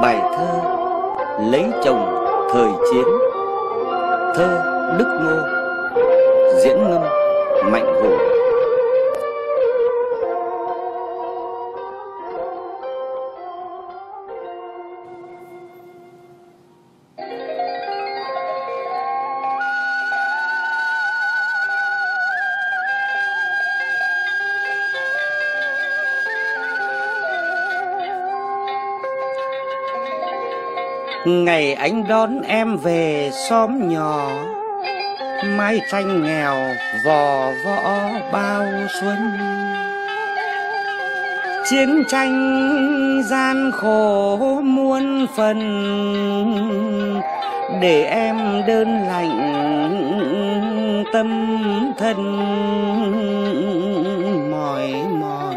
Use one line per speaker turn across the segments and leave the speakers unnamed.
Bài thơ Lấy chồng thời chiến. Thơ Đức Ngô. Diễn ngâm Mạnh Hùng. Ngày anh đón em về xóm nhỏ, mái tranh nghèo vò võ bao xuân. Chiến tranh gian khổ muôn phần, để em đơn lạnh tâm thân mỏi mòn.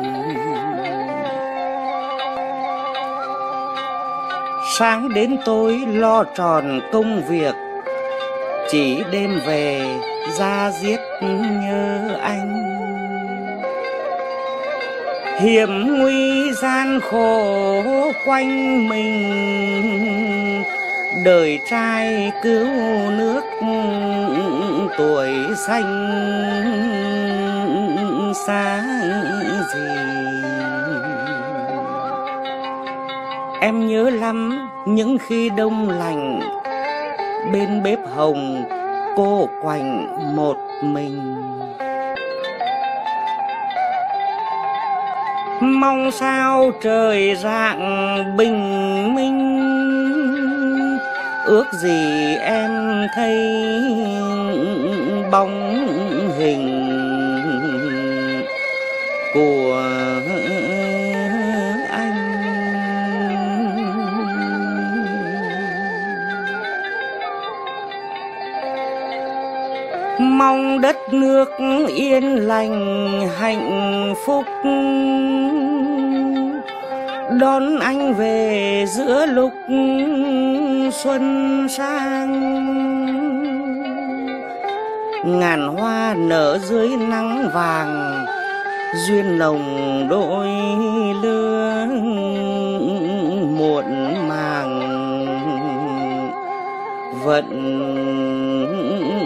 Sáng đến tối lo tròn công việc, chỉ đêm về ra giết nhớ anh. Hiểm nguy gian khổ quanh mình, đời trai cứu nước tuổi xanh xa gì. Em nhớ lắm những khi đông lạnh, bên bếp hồng cô quạnh một mình. Mong sao trời rạng bình minh, ước gì em thấy bóng hình của anh. Mong đất nước yên lành hạnh phúc, đón anh về giữa lúc xuân sang. Ngàn hoa nở dưới nắng vàng, duyên nồng đôi lứa muộn màng vận